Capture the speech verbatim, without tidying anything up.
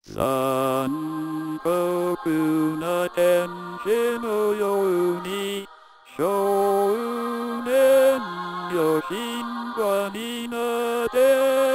残酷な天使のように少年よ神話になって